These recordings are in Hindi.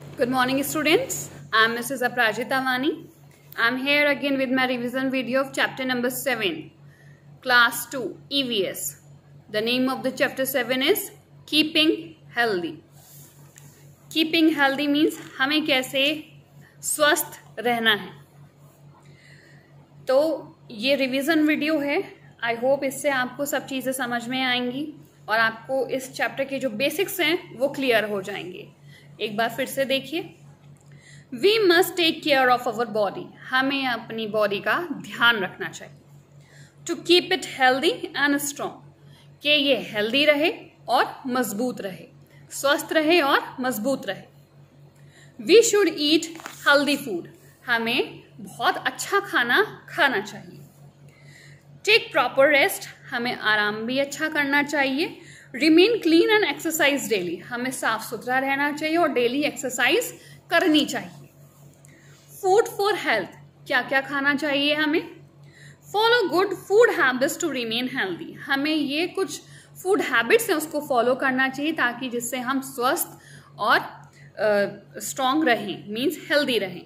Good morning, students. I am Mrs. Aprajita Vani. I am here again with my revision video of chapter number 7, class 2, EVS. The name of the chapter 7 is Keeping Healthy. Keeping healthy means हमें कैसे स्वस्थ रहना है. तो ये रिवीजन वीडियो है. आई होप इससे आपको सब चीज़ें समझ में आएंगी और आपको इस चैप्टर के जो बेसिक्स हैं वो क्लियर हो जाएंगे. एक बार फिर से देखिए. We must take care of our body. हमें अपनी बॉडी का ध्यान रखना चाहिए. To keep it healthy and strong. कि ये हेल्दी रहे और मजबूत रहे, स्वस्थ रहे और मजबूत रहे. We should eat healthy food. हमें बहुत अच्छा खाना खाना चाहिए. Take proper rest. हमें आराम भी अच्छा करना चाहिए. Remain clean and exercise daily. हमें साफ सुथरा रहना चाहिए और डेली एक्सरसाइज करनी चाहिए. Food for health. क्या क्या खाना चाहिए हमें. Follow good food habits to remain healthy. हमें ये कुछ फूड हैबिट्स हैं उसको फॉलो करना चाहिए ताकि जिससे हम स्वस्थ और स्ट्रॉन्ग रहें, मीन्स हेल्दी रहें.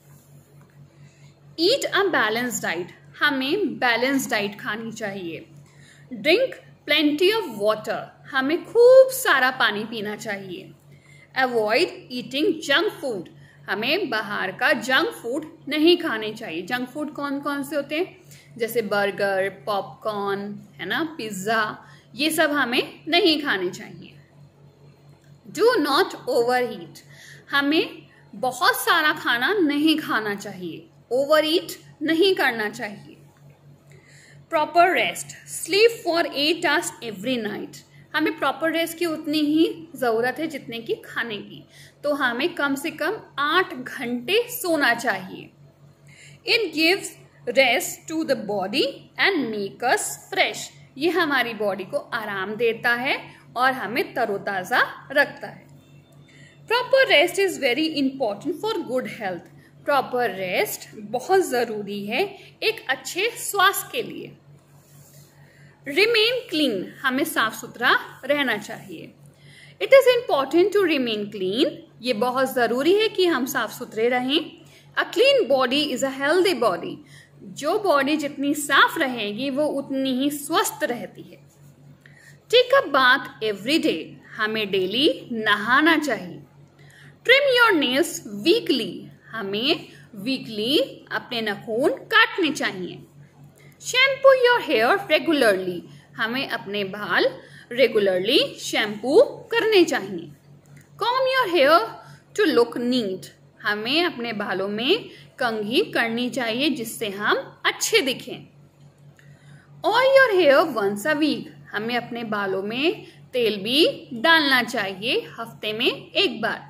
Eat a balance diet. हमें बैलेंस डाइट खानी चाहिए. Drink plenty of water. हमें खूब सारा पानी पीना चाहिए. Avoid eating junk food. हमें बाहर का जंक फूड नहीं खाने चाहिए. जंक फूड कौन कौन से होते हैं, जैसे बर्गर, पॉपकॉर्न, है ना, पिज्ज़ा, ये सब हमें नहीं खाने चाहिए. Do not over eat. हमें बहुत सारा खाना नहीं खाना चाहिए. ओवर ईट नहीं करना चाहिए. Proper rest. Sleep for 8 hours every night. हमें प्रॉपर रेस्ट की उतनी ही ज़रूरत है जितने की खाने की. तो हमें कम से कम 8 घंटे सोना चाहिए. It gives rest to the body and make us fresh. ये हमारी बॉडी को आराम देता है और हमें तरोताज़ा रखता है. Proper rest is very important for good health. Proper rest बहुत ज़रूरी है एक अच्छे स्वास्थ्य के लिए. Remain clean. हमें साफ सुथरा रहना चाहिए. It is important to remain clean. ये बहुत ज़रूरी है कि हम साफ सुथरे रहें. A clean body is a healthy body. जो बॉडी जितनी साफ रहेगी वो उतनी ही स्वस्थ रहती है. Take a bath every day. हमें डेली नहाना चाहिए. Trim your nails weekly. हमें वीकली अपने नाखून काटने चाहिए. Shampoo your hair regularly. हमें अपने बाल रेगुलरली शैम्पू करने चाहिए. Comb your hair to look neat. हमें अपने बालों में कंघी करनी चाहिए जिससे हम अच्छे दिखें. Oil your hair once a week. हमें अपने बालों में तेल भी डालना चाहिए हफ्ते में एक बार.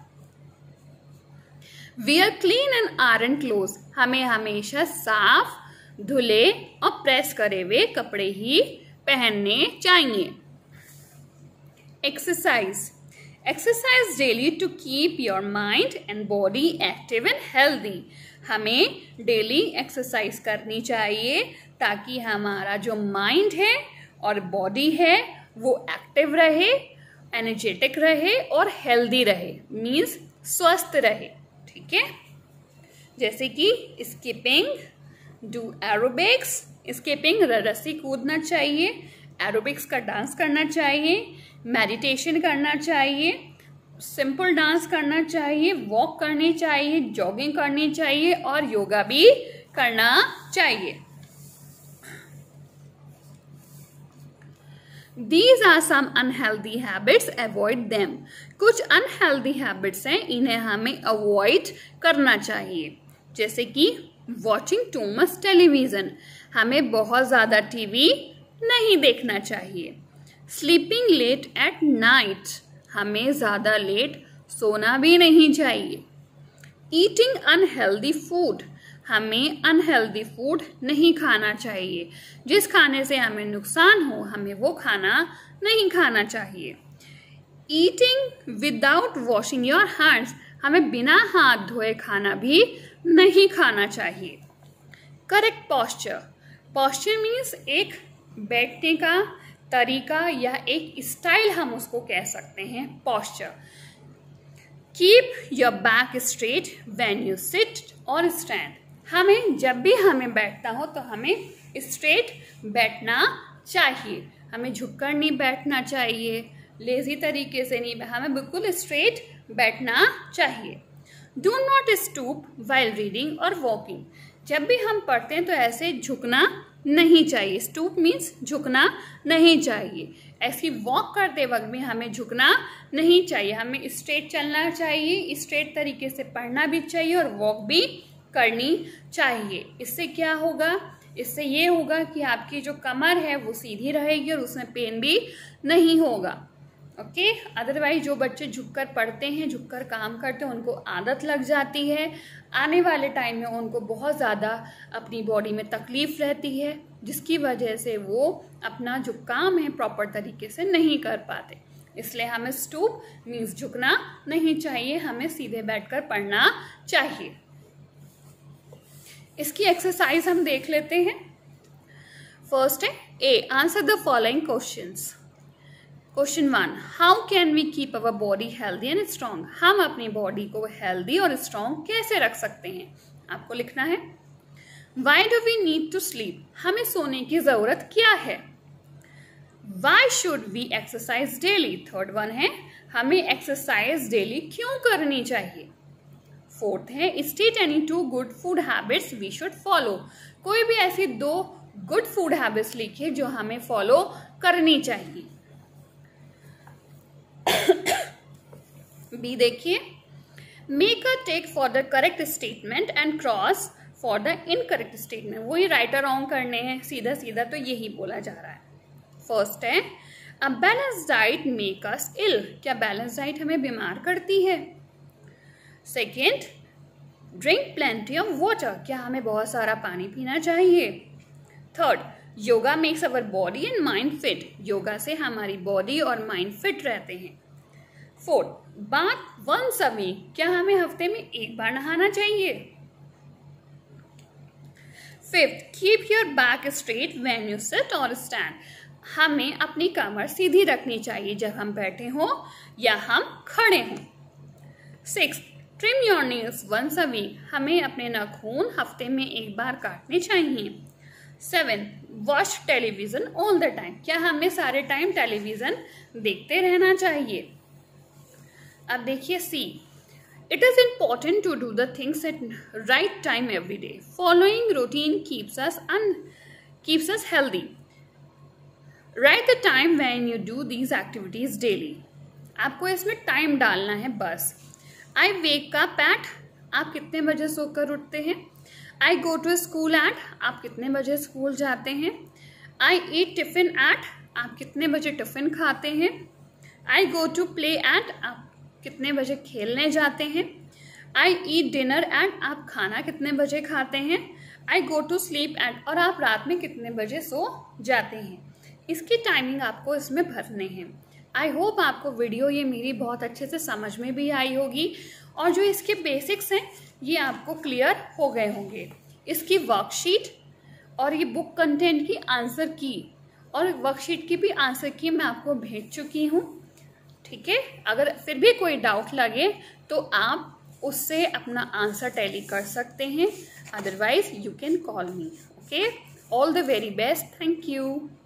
Wear clean and iron clothes. हमें हमेशा साफ, धुले और प्रेस करे हुए कपड़े ही पहनने चाहिए. Exercise. Exercise daily to keep your mind and body active and healthy. हमें डेली एक्सरसाइज करनी चाहिए ताकि हमारा जो माइंड है और बॉडी है वो एक्टिव रहे, एनर्जेटिक रहे और हेल्दी रहे, मीन्स स्वस्थ रहे. ठीक है. जैसे कि स्किपिंग, डू एरोबिक्स. स्किपिंग रस्सी कूदना चाहिए. एरोबिक्स का डांस करना चाहिए. मेडिटेशन करना चाहिए. सिंपल डांस करना चाहिए. वॉक करनी चाहिए. जॉगिंग करनी चाहिए और योगा भी करना चाहिए. These are some unhealthy habits. Avoid them. कुछ unhealthy habits हैं, इन्हें हमें avoid करना चाहिए. जैसे कि watching too much television. हमें बहुत ज़्यादा टीवी नहीं देखना चाहिए. Sleeping late at night. हमें ज़्यादा लेट सोना भी नहीं चाहिए. Eating unhealthy food. हमें अनहेल्दी फूड नहीं खाना चाहिए. जिस खाने से हमें नुकसान हो हमें वो खाना नहीं खाना चाहिए. Eating without washing your hands. हमें बिना हाथ धोए खाना भी नहीं खाना चाहिए. Correct posture. पॉस्चर मीन्स एक बैठने का तरीका या एक स्टाइल, हम उसको कह सकते हैं posture. Keep your back straight when you sit और स्टैंड। हमें जब भी हमें बैठना हो तो हमें स्ट्रेट बैठना चाहिए, हमें झुककर नहीं बैठना चाहिए, लेजी तरीके से नहीं, हमें बिल्कुल स्ट्रेट बैठना चाहिए। Do not stoop while reading और वॉकिंग। जब भी हम पढ़ते हैं तो ऐसे झुकना नहीं चाहिए, स्टूप मीन्स झुकना नहीं चाहिए। ऐसी वॉक करते वक्त भी हमें झुकना नहीं चाहिए, हमें स्ट्रेट चलना चाहिए, स्ट्रेट तरीके से पढ़ना भी चाहिए और वॉक भी करनी चाहिए। इससे क्या होगा, इससे ये होगा कि आपकी जो कमर है वो सीधी रहेगी और उसमें पेन भी नहीं होगा। ओके, अदरवाइज जो बच्चे झुककर पढ़ते हैं, झुककर काम करते हैं, उनको आदत लग जाती है, आने वाले टाइम में उनको बहुत ज़्यादा अपनी बॉडी में तकलीफ रहती है, जिसकी वजह से वो अपना जो काम है प्रॉपर तरीके से नहीं कर पाते। इसलिए हमें स्टूप मीन्स झुकना नहीं चाहिए, हमें सीधे बैठकर पढ़ना चाहिए। इसकी एक्सरसाइज हम देख लेते हैं। फर्स्ट है A, answer the following questions. Question 1, how can we keep our body healthy and strong. हम अपनी बॉडी को हेल्दी और स्ट्रॉन्ग कैसे रख सकते हैं, आपको लिखना है। Why do we need to sleep, हमें सोने की जरूरत क्या है। Why should we exercise daily. Third one है, हमें एक्सरसाइज डेली क्यों करनी चाहिए। फोर्थ है, state any 2 good food habits we should follow. कोई भी ऐसी 2 गुड फूड हैबिट्स लिखिए जो हमें फॉलो करनी चाहिए। बी देखिए, make a tick for the correct statement and cross for the incorrect statement. वही राइट और रॉन्ग करने हैं, सीधा सीधा तो यही बोला जा रहा है। फर्स्ट है, a balance diet make us ill. क्या बैलेंस डाइट हमें बीमार करती है। Second, drink plenty of water. क्या हमें बहुत सारा पानी पीना चाहिए। Third, yoga makes our body and mind fit. Yoga से हमारी बॉडी और माइंड फिट रहते हैं। Fourth, bath once a week. क्या हमें हफ्ते में 1 बार नहाना चाहिए। Fifth, keep your back straight when you sit और स्टैंड। हमें अपनी कमर सीधी रखनी चाहिए जब हम बैठे हों या हम खड़े हों। Six, trim your nails once a week. हमें अपने नाखून हफ्ते में 1 बार काटने चाहिए। 7, watch television all the time. क्या हमें सारे टाइम टेलीविजन देखते रहना चाहिए। अब देखिए C, it is important to do the things at right time every day. Following routine keeps us healthy. Write the time when you do these activities daily. आपको इसमें टाइम डालना है बस। आई वेक अप एट, आप कितने बजे सोकर उठते हैं। I go to school at, आप कितने बजे स्कूल जाते हैं। आई ईट टिफिन एट, आप कितने बजे टिफिन खाते हैं। I go to play at, आप कितने बजे खेलने जाते हैं। आई ईट डिनर एट, आप खाना कितने बजे खाते हैं। I go to sleep at, और आप रात में कितने बजे सो जाते हैं। इसकी टाइमिंग आपको इसमें भरने हैं। आई होप आपको वीडियो ये मेरी बहुत अच्छे से समझ में भी आई होगी और जो इसके बेसिक्स हैं ये आपको क्लियर हो गए होंगे। इसकी वर्कशीट और ये बुक कंटेंट की आंसर की और वर्कशीट की भी आंसर की मैं आपको भेज चुकी हूँ। ठीक है, अगर फिर भी कोई डाउट लगे तो आप उससे अपना आंसर टैली कर सकते हैं, otherwise you can call me. Okay, all the very best, thank you.